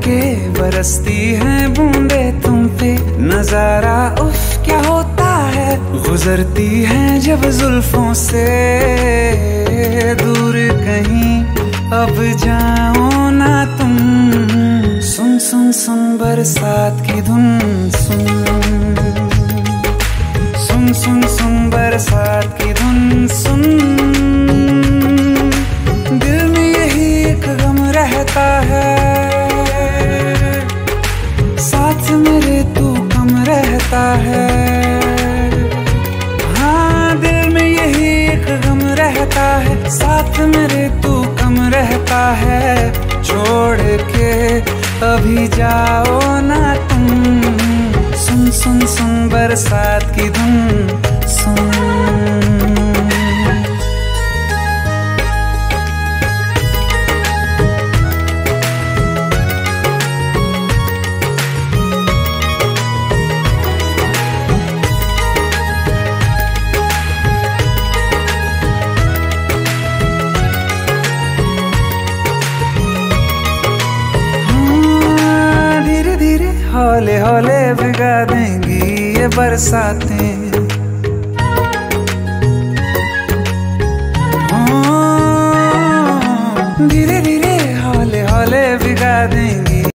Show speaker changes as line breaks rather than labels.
के बरसती हैं बूंदे तुम पे, नजारा उफ क्या होता है। गुजरती हैं जब जुल्फों से दूर कहीं, अब जाओ ना तुम। सुन सुन सुन बरसात की धुन सुन, सुन सुन सुन बरसात की धुन सुन। दिल में यही एक गम रहता है, साथ मेरे तू कम रहता है। हाँ दिल में यही एक गम रहता है, साथ मेरे तू कम रहता है। छोड़ के अभी जाओ ना तुम, सुन सुन सुन बरसात की धुन सुन। हौले हौले भिगा देंगी ये बरसातें, धीरे